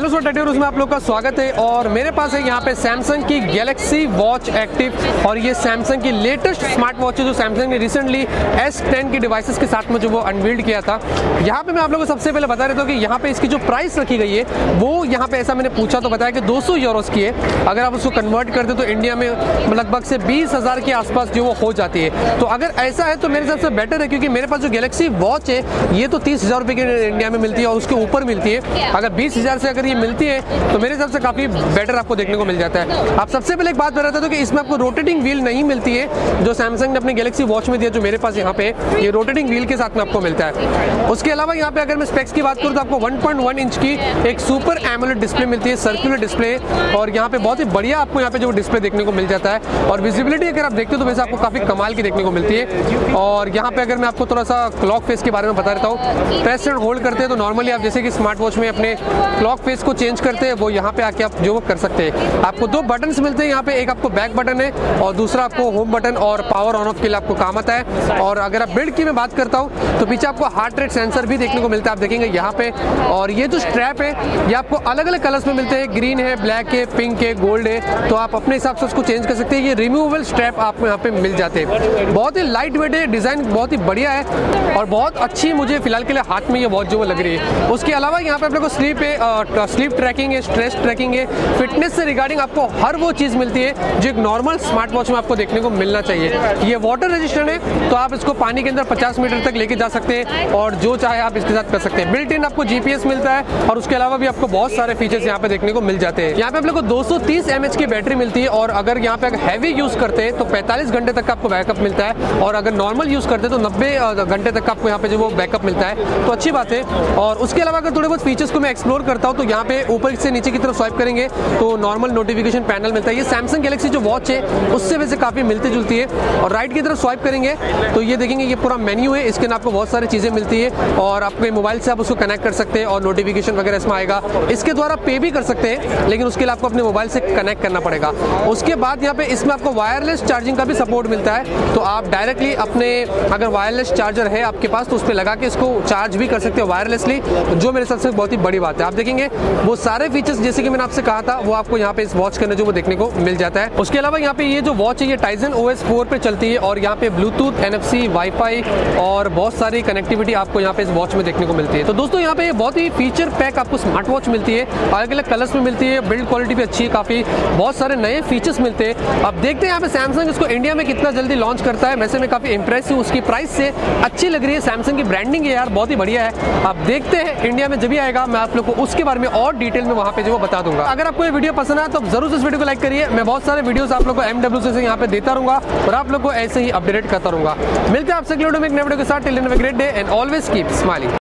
Hello सो टेक्टिव में आप लोग का स्वागत है। और मेरे पास है यहाँ पे सैमसंग की गैलेक्सी वॉच एक्टिव और ये सैमसंग की लेटेस्ट स्मार्ट वॉच है जो सैमसंग ने रिसेंटली S10 की डिवाइसेस के साथ में जो वो अनवील्ड किया था। यहाँ पे मैं आप लोगों को सबसे पहले बता देता हूँ कि यहाँ पे इसकी जो प्राइस रखी गई है वो यहाँ पे ऐसा मैंने पूछा तो बताया कि 200 यूरोस की है। अगर आप उसको कन्वर्ट कर दे तो इंडिया में लगभग से 20,000 के आसपास जो वो हो जाती है। तो अगर ऐसा है तो मेरे हिसाब से बेटर है, क्योंकि मेरे पास जो गैलेक्सी वॉच है ये तो 30,000 रुपये की इंडिया में मिलती है और उसके ऊपर मिलती है। अगर 20,000 से अगर ये मिलती है तो मेरे हिसाब से काफ़ी बेटर आपको देखने को मिल जाता है। आप सबसे पहले एक बात बता देता हूं कि इसमें आपको रोटेटिंग व्हील नहीं मिलती है जो सैमसंग ने अपने गैलेक्सी वॉच में दिया, जो मेरे पास यहाँ पे ये रोटेटिंग व्हील के साथ में आपको मिलता है। उसके अलावा यहाँ पे अगर मैं स्पेक्स की बात करूँ तो आपको 1.1 इंच की एक सुपर एमोलेड डिस्प्ले मिलती है, सर्कुलर डिस्प्ले, और यहाँ पे बहुत ही बढ़िया आपको यहाँ पे जो डिस्प्ले देखने को मिल जाता है। और विजिबिलिटी अगर आप देखते हो तो वैसे आपको काफ़ी कमाल की देखने को मिलती है। और यहाँ पे अगर मैं आपको थोड़ा सा क्लॉक फेस के बारे में बता देता हूँ, प्रेस एंड होल्ड करते हैं तो नॉर्मली आप जैसे कि स्मार्ट वॉच में अपने क्लॉक फेस को चेंज करते हैं वो यहाँ पे आके आप जो वो कर सकते हैं। आपको दो बटन्स मिलते हैं यहाँ पे, एक आपको बैक बटन है और दूसरा आपको होम बटन और पावर ऑन ऑफ के लिए आपको काम आता है। और अगर आप बिल्ड की मैं बात करता हूँ तो पीछे आपको हार्ट रेट सेंसर भी देखने को मिलता है, आप देखेंगे यहाँ पे। और ये जो स्ट्रैप है ये आपको अलग अलग कलर्स में मिलते हैं, ग्रीन है, ब्लैक है, पिंक है, गोल्ड है, तो आप अपने हिसाब से उसको चेंज कर सकते हैं। ये रिमूवेबल स्ट्रैप आपको यहाँ पे मिल जाते हैं। बहुत ही लाइट वेट है, डिजाइन बहुत ही बढ़िया है और बहुत अच्छी मुझे फिलहाल के लिए हाथ में ये वॉच जो वो लग रही है। उसके अलावा यहाँ पे आप लोग को स्लीप है, स्लीप ट्रैकिंग है, स्ट्रेस ट्रैकिंग है, फिटनेस से रिगार्डिंग आपको हर वो चीज़ मिलती है जो एक नॉर्मल स्मार्ट वॉच में आपको देखने को मिलना चाहिए। ये वाटर रेजिस्टेंट है तो आप इसको पानी के अंदर 50 मीटर तक लेके जा सकते हैं और जो चाहे आप इसके साथ कर सकते हैं। बिल्ट इन आपको GPS मिलता है और उसके अलावा भी आपको बहुत सारे फीचर्स यहाँ पे देखने को मिल जाते हैं। यहाँ पे आप लोग को 230 mAh की बैटरी मिलती है और अगर यहाँ पे हैवी यूज करते हैं तो 45 घंटे तक आपको बैकअप मिलता है और अगर नॉर्मल यूज करते हैं तो 90 घंटे तक आपको यहाँ पे जो वो बैकअप मिलता है, तो अच्छी बात है। और उसके अलावा अगर थोड़े बहुत फीचर्स को मैं एक्सप्लोर करता हूँ तो यहाँ पे ऊपर से नीचे की तरफ स्वाइप करेंगे तो नॉर्मल नोटिफिकेशन पैनल मिलता है। ये सैमसंग गैलेक्सी जो वॉच है उससे वैसे काफ़ी मिलती जुलती है। और राइट की तरफ स्वाइप करेंगे तो ये देखेंगे ये पूरा मेन्यू है, इसके अंदर आपको बहुत सारी चीज़ें मिलती है और आपके मोबाइल से आप उसको कनेक्ट कर सकते हैं और नोटिफिकेशन वगैरह इसमें आएगा। इसके द्वारा पे भी कर सकते हैं लेकिन उसके लिए आपको अपने मोबाइल से कनेक्ट करना पड़ेगा। उसके बाद यहाँ पे इसमें आपको वायरलेस चार्जिंग का भी सपोर्ट मिलता है, तो आप डायरेक्टली अपने अगर वायरलेस चार्जर है आपके पास तो उस पर लगा के इसको चार्ज भी कर सकते हो वायरलेसली, जो मेरे हिसाब से बहुत ही बड़ी बात है। आप देखेंगे वो सारे फीचर्स जैसे कि मैंने आपसे कहा था वो आपको यहाँ पे इस वॉच के अंदर जो वो देखने को मिल जाता है। उसके अलावा यहाँ पे ये जो वॉच है ये टाइजन OS 4 पे चलती है और यहाँ पे ब्लूटूथ, NFC, वाईफाई और बहुत सारी कनेक्टिविटी आपको यहाँ पे इस वॉच में देखने को मिलती है। तो दोस्तों यहाँ पे बहुत ही फीचर पैक आपको स्मार्ट वॉच मिलती है, अलग अलग कलर्स में मिलती है, बिल्ड क्वालिटी भी अच्छी है, काफी बहुत सारे नए फीचर्स मिलते हैं। अब देखते हैं यहाँ पे सैमसंग इसको इंडिया में कितना जल्दी लॉन्च करता है। वैसे मैं काफी इंप्रेस हूँ, उसकी प्राइस से अच्छी लग रही है, सैमसंग की ब्रांडिंग है यार बहुत ही बढ़िया है। अब देखते हैं इंडिया में जब भी आएगा मैं आप लोग को उसके बारे में और डिटेल में वहाँ पे जो बता दूंगा। अगर आपको ये वीडियो पसंद आया तो जरूर इस वीडियो को लाइक करिए। मैं बहुत सारे वीडियोस आप लोग को MWC से यहाँ पे देता रहूंगा और आप लोग को ऐसे ही अपडेट करता रहूंगा। मिलते हैं आपसे अगले वीडियो में एक नए वीडियो के साथ। Till then have a great day and always keep smiling.